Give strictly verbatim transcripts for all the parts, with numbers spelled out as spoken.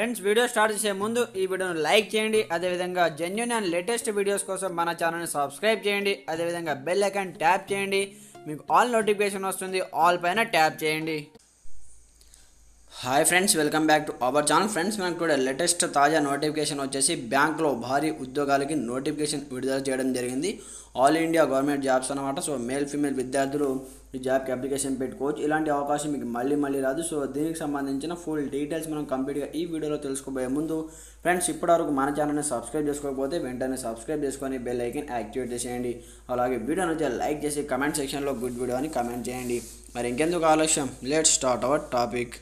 Friends video start చేసే ముందు ఈ వీడియోను లైక్ చేయండి, అదేవిధంగా జెన్యూన్ అండ్ లేటెస్ట్ వీడియోస్ కోసం మన ఛానల్ని సబ్స్క్రైబ్ చేయండి, అదేవిధంగా బెల్ ఐకాన్ ట్యాప్ చేయండి. మీకు ఆల్ నోటిఫికేషన్ వస్తుంది, ఆల్ పైన ట్యాప్ చేయండి. Hi friends, welcome back to our channel. Friends మనకు కూడా లేటెస్ట్ తాజా నోటిఫికేషన్ వచ్చేసి బ్యాంక్లో భారీ ఉద్యోగాలకి నోటిఫికేషన్ విడుదల చేయడం జరిగింది. ఆల్ ఇండియా గవర్నమెంట్ జాబ్స్ అనమాట. సో మేల్ ఫీమేల్ విద్యార్థులు ఈ జాబ్కి అప్లికేషన్ పెట్టుకోవచ్చు. ఇలాంటి అవకాశం మీకు మళ్ళీ మళ్ళీ రాదు. సో దీనికి సంబంధించిన ఫుల్ డీటెయిల్స్ మనం కంప్లీట్గా ఈ వీడియోలో తెలుసుకోబోయే ముందు ఫ్రెండ్స్ ఇప్పటివరకు మన ఛానల్ని సబ్స్క్రైబ్ చేసుకోకపోతే వెంటనే సబ్స్క్రైబ్ చేసుకొని బెల్ ఐకాన్ యాక్టివేట్ చేసేయండి. అలాగే వీడియో నుంచి లైక్ చేసి కమెంట్ సెక్షన్లో గుడ్ వీడియో అని కమెంట్ చేయండి. మరి ఇంకెందుకు ఆలస్యం, let's start our topic.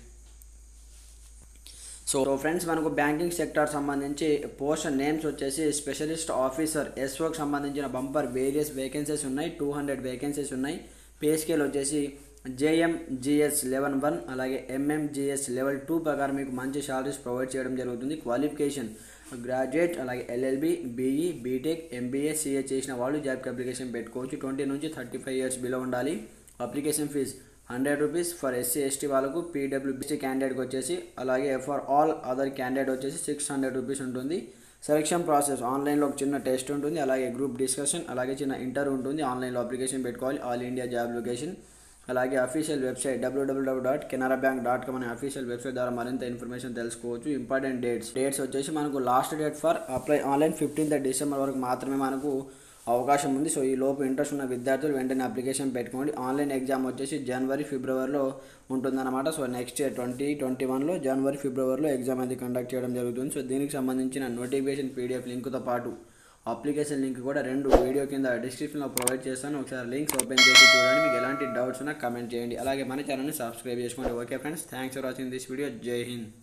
So friends మనకు బ్యాంకింగ్ సెక్టార్ సంబంధించి పోస్ట్ నేమ్స్ వచ్చేసి స్పెషలిస్ట్ ఆఫీసర్ ఎస్ఓకి సంబంధించిన బంపర్ వేరియస్ వేకెన్సీస్ ఉన్నాయి. టూ హండ్రెడ్ వేకెన్సీస్ ఉన్నాయి. పే స్కేల్ వచ్చేసి జేఎంజిఎస్ లెవెన్ వన్ అలాగే ఎంఎంజిఎస్ లెవెల్ టూ ప్రకారం మీకు మంచి శాలరీస్ ప్రొవైడ్ చేయడం జరుగుతుంది. క్వాలిఫికేషన్ గ్రాడ్యుయేట్ అలాగే LLB, BE, BTech, MBA, CA చేసిన వాళ్ళు జాబ్కి అప్లికేషన్ పెట్టుకోవచ్చు. ట్వంటీ నుంచి థర్టీ ఫైవ్ ఇయర్స్ బిలో ఉండాలి. Application fee hundred rupees for SC ST వాళ్ళకు, పీడబ్ల్యూబీసీ క్యాండిడేట్కి వచ్చేసి అలాగే ఫర్ ఆల్ అదర్ క్యాండిడేట్ వచ్చేసి సిక్స్ హండ్రెడ్ రూపీస్ ఉంటుంది. సెలక్షన్ ప్రాసెస్ ఆన్లైన్లో ఒక చిన్న టెస్ట్ ఉంటుంది, అలాగే గ్రూప్ డిస్కషన్, అలాగే చిన్న ఇంటర్వ్యూ ఉంటుంది. ఆన్లైన్లో అప్లికేషన్ పెట్టుకోవాలి. ఆల్ ఇండియా జాబ్ లొకేషన్ అలాగే అఫీషియల్ వెబ్సైట్ డబ్ల్యూడబ్ల్యూడబ్ల్యూ dot Canara bank dot com అనే అఫీషియల్ వెబ్సైట్ ద్వారా మరింత ఇన్ఫర్మేషన్ తెలుసుకోవచ్చు. ఇంపార్టెంట్ డేట్స్ డేట్స్ వచ్చేసి మనకు last date for apply online fifteenth December వరకు మాత్రమే మనకు అవకాశం ఉంది. సో ఈ లోపు ఇంట్రెస్ట్ ఉన్న విద్యార్థులు వెంటనే అప్లికేషన్ పెట్టుకోండి. ఆన్లైన్ ఎగ్జామ్ వచ్చేసి జనవరి ఫిబ్రవరిలో ఉంటుందన్నమాట. So next year twenty twenty వన్లో జనవరి ఫిబ్రవరిలో ఎగ్జామ్ అది కండక్ట్ చేయడం జరుగుతుంది. సో దీనికి సంబంధించిన నోటిఫికేషన్ పీడిఎఫ్ లింక్తో పాటు అప్లికేషన్ లింక్ కూడా రెండు వీడియో కింద డిస్క్రిప్షన్లో ప్రొవైడ్ చేస్తాను. ఒకసారి లింక్స్ ఓపెన్ చేసి చూడండి. మీకు ఎలాంటి డౌట్స్ ఉన్నా కమెంట్ చేయండి. అలాగే మన ఛానల్ని సబ్స్క్రైబ్ చేసుకోండి. Okay friends, thanks for watching this video. Jai Hind.